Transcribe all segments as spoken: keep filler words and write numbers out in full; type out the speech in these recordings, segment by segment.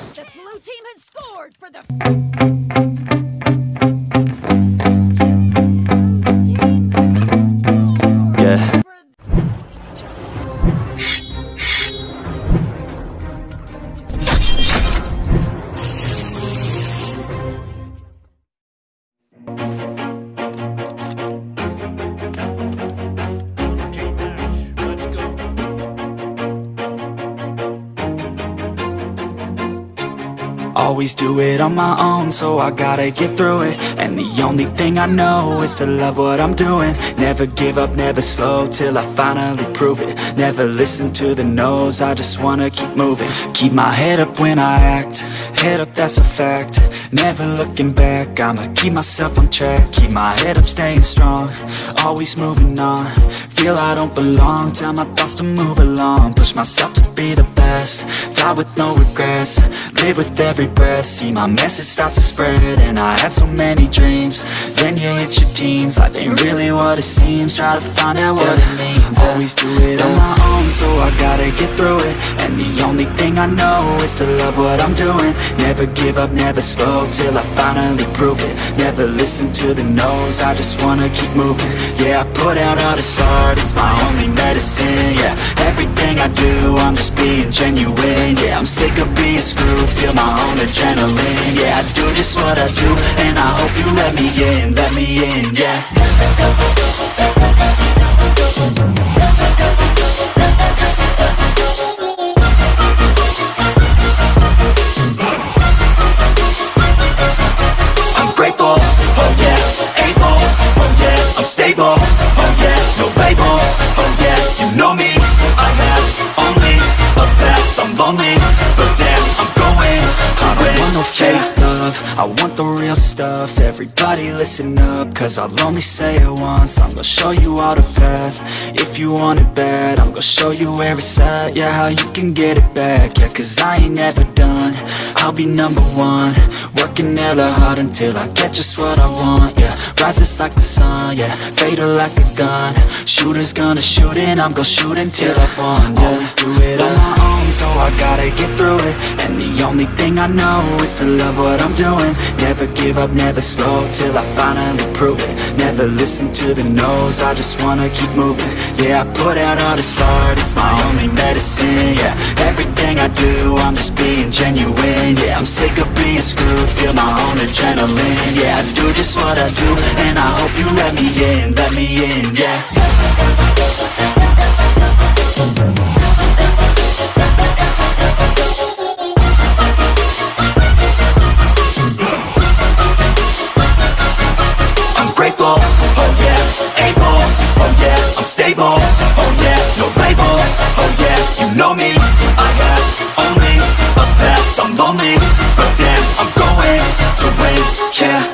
The blue team has scored for the... Yeah. Always do it on my own, so I gotta get through it. And the only thing I know is to love what I'm doing. Never give up, never slow, till I finally prove it. Never listen to the no's, I just wanna keep moving. Keep my head up when I act, head up, that's a fact. Never looking back, I'ma keep myself on track. Keep my head up, staying strong, always moving on. Feel I don't belong, tell my thoughts to move along. Push myself to be the best, die with no regrets. Live with every breath, see my message start to spread. And I had so many dreams, then you hit your teens. Life ain't really what it seems, try to find out what it means. Always do it on my own, so I gotta get through it. And the only thing I know is to love what I'm doing. Never give up, never slow, till I finally prove it. Never listen to the no's, I just wanna keep moving. Yeah, I put out all this art, it's my only medicine. Yeah, everything I do, I'm just being genuine. Yeah, I'm sick of being screwed, feel my own adrenaline. Yeah, I do just what I do, and I hope you let me in, let me in, yeah. I'm grateful, oh yeah, able, oh yeah, I'm stable, oh yeah, no label, oh yeah, you know me, I have only a path, I'm lonely, but damn, I'm going to I don't want no fake love, I want the real stuff. Everybody listen up, cause I'll only say it once. I'm gonna show you all the path, if you want it bad. I'm gonna show you where it's at, yeah, how you can get it back. Yeah, cause I ain't never done, I'll be number one. Working hella hard until I get just what I want, yeah. Rises like the sun, yeah, fatal like a gun. Shooters gonna shoot and I'm gonna shoot until I won, yeah. Always do it on my own, so I gotta get through it. And the only thing I know is to love what I'm doing. Never give up, never slow, till I finally prove it. Never listen to the no's, I just wanna keep moving. Yeah, I put out all this art, it's my only medicine. Yeah, everything I do, I'm just being genuine. Yeah, I'm sick of being screwed, feel my own adrenaline. Yeah, I do just what I do, and I hope you let me in, let me in, yeah. I'm grateful, oh yeah, able, oh yeah, I'm stable, oh yeah, no label, oh yeah, you know me, I have only a path, I'm lonely, but damn, I'm going to win, yeah.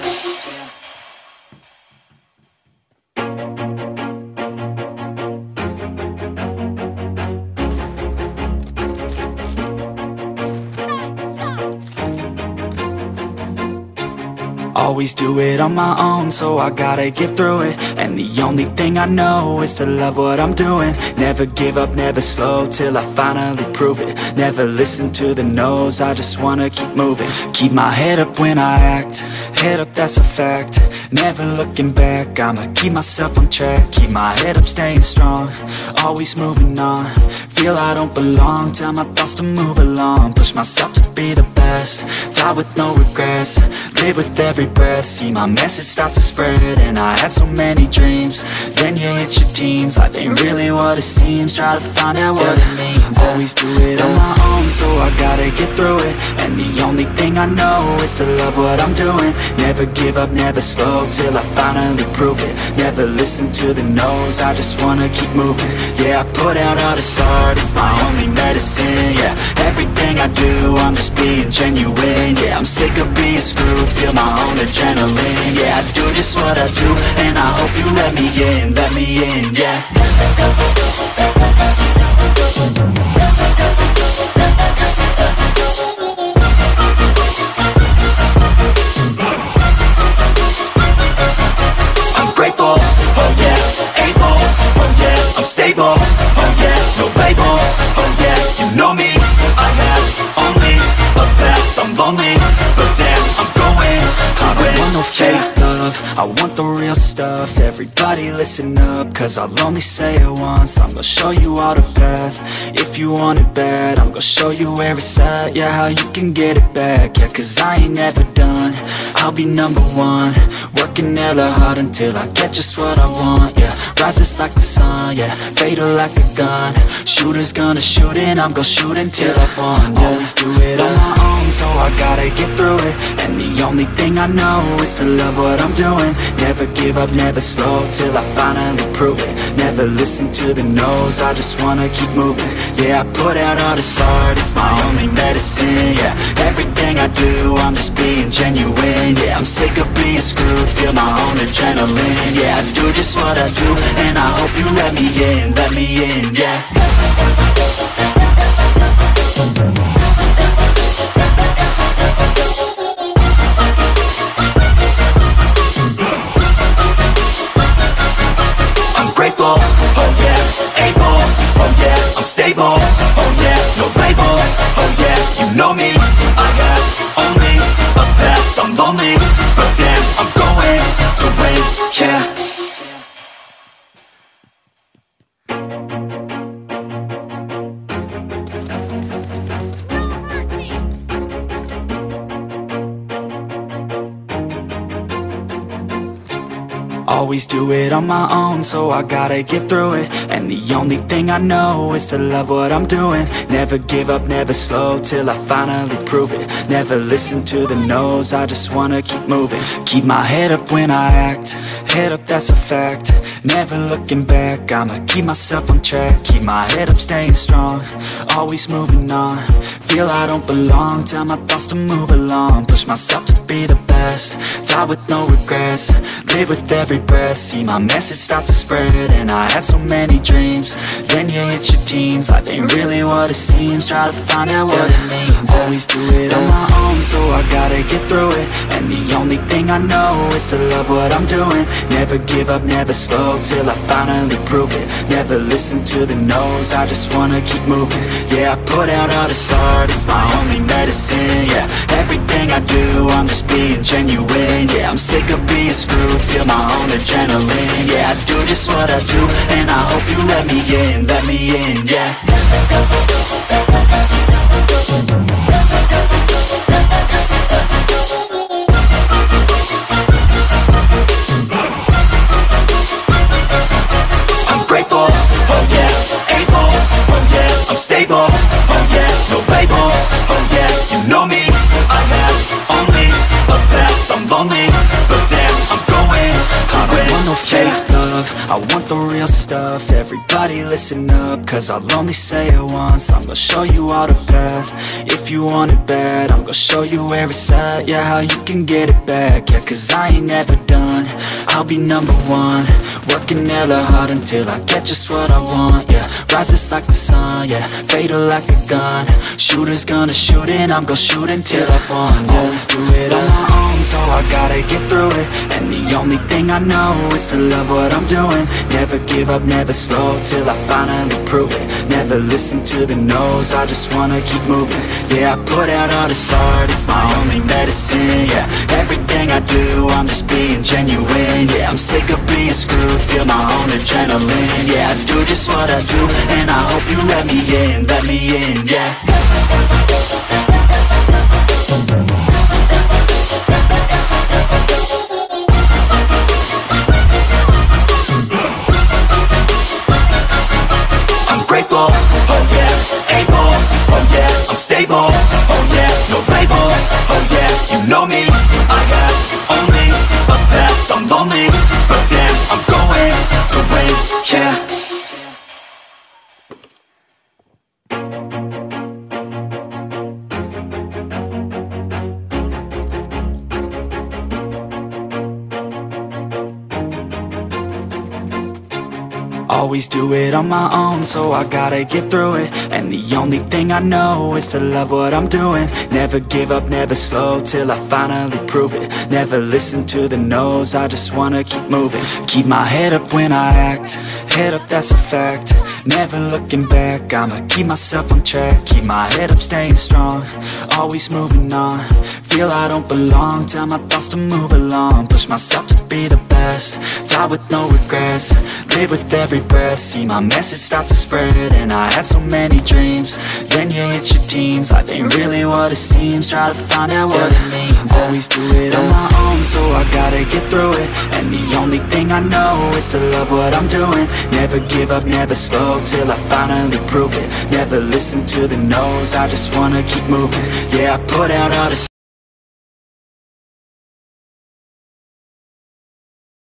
Always do it on my own, so I gotta get through it. And the only thing I know is to love what I'm doing. Never give up, never slow, till I finally prove it. Never listen to the no's, I just wanna keep moving. Keep my head up when I act, head up, that's a fact. Never looking back, I'ma keep myself on track. Keep my head up, staying strong, always moving on. Feel I don't belong, tell my thoughts to move along. Push myself to be the best, die with no regrets. Live with every breath, see my message start to spread. And I had so many dreams, then you hit your teens. Life ain't really what it seems, try to find out what it means. Always do it on my own, so I gotta get through it. And the only thing I know is to love what I'm doing. Never give up, never slow, till I finally prove it. Never listen to the no's, I just wanna keep moving. Yeah, I put out all this art, it's my only medicine. Yeah, everything I do, I'm just being genuine. Yeah, I'm sick of being screwed, feel my own adrenaline. Yeah, I do just what I do, and I hope you let me in, let me in, yeah. I'm grateful, oh yeah, able, oh yeah, I'm stable, oh yeah, no label, oh yeah, you know me, I have only a path, I want the real stuff, everybody listen up, cause I'll only say it once. I'm gonna show you all the path, if you want it bad. I'm gonna show you where it's at, yeah, how you can get it back. Yeah, cause I ain't never done, I'll be number one. Working hella hard until I get just what I want, yeah. Rises like the sun, yeah, fatal like a gun. Shooter's gonna shoot and I'm gonna shoot until I won, yeah. Always do it on my own, so I gotta get through it. And the only thing I know is to love what I'm doing. Never give up, never slow, till I finally prove it. Never listen to the no's, I just wanna keep moving. Yeah, I put out all this art, it's my only medicine, yeah. Everything I do, I'm just being genuine, yeah. I'm sick of being screwed, feel my own adrenaline, yeah. I do just what I do, and I hope you let me in, let me in, yeah. I'm grateful, oh yeah, able, oh yeah, I'm stable, oh yeah, no label, oh yeah, you know me, I have only a path, I'm lonely, but damn, I'm going to win, yeah. Always do it on my own, so I gotta get through it. And the only thing I know is to love what I'm doing. Never give up, never slow, till I finally prove it. Never listen to the no's, I just wanna keep moving. Keep my head up when I act, head up, that's a fact. Never looking back, I'ma keep myself on track. Keep my head up, staying strong, always moving on. Feel I don't belong, tell my thoughts to move along. Push myself to be the best, die with no regrets. Live with every breath, see my message start to spread. And I had so many dreams, then you hit your teens. Life ain't really what it seems, try to find out what it means. Always do it on my own, so I gotta get through it. And the only thing I know is to love what I'm doing. Never give up, never slow, till I finally prove it. Never listen to the no's, I just wanna keep moving. Yeah, I put out all this art, it's my only medicine, yeah. Everything I do, I'm just being genuine, yeah. I'm sick of being screwed, feel my own adrenaline, yeah. I do just what I do, and I hope you let me in, let me in, yeah. I'm grateful, oh yeah, able, oh yeah, I'm stable, oh yeah, no label, oh yeah, you know me, I have only a path, I'm lonely, but damn, I'm going to win. I don't want no fake love, I want the real stuff. Everybody listen up, cause I'll only say it once. I'm gonna show you all the path, if you want it bad. I'm gonna show you where it's at, yeah, how you can get it back. Yeah, cause I ain't never done, I'll be number one. Working hella hard until I get just what I want, yeah. Rises like the sun, yeah, fatal like a gun. Shooter's gonna shoot and I'm gonna shoot until I won, yeah. Always do it on my own, so I gotta get through it. And the only thing I know is to love what I'm doing. Never give up, never slow, till I finally prove it. Never listen to the no's, I just wanna keep moving. Yeah, I put out all this art, it's my only medicine, yeah. Everything I do, I'm just being genuine, yeah. I'm sick of being screwed, feel my own adrenaline, yeah. I do just what I do, and I hope you let me in, let me in, yeah. I'm grateful, oh yeah, able, oh yeah, I'm stable, oh yeah, no label, oh yeah, you know me, I have only a path, I'm lonely, but damn, I'm going to win, yeah. Always do it on my own, so I gotta get through it. And the only thing I know is to love what I'm doing. Never give up, never slow, till I finally prove it. Never listen to the no's, I just wanna keep moving. Keep my head up when I act, head up, that's a fact. Never looking back, I'ma keep myself on track. Keep my head up, staying strong, always moving on. Feel I don't belong, tell my thoughts to move along. Push myself to be the best, die with no regrets. Live with every breath, see my message start to spread. And I had so many dreams, then you hit your teens. Life ain't really what it seems, try to find out what it means. Always do it on my own, so I gotta get through it. And the only thing I know is to love what I'm doing. Never give up, never slow, till I finally prove it. Never listen to the no's, I just wanna keep moving. Yeah, I put out all the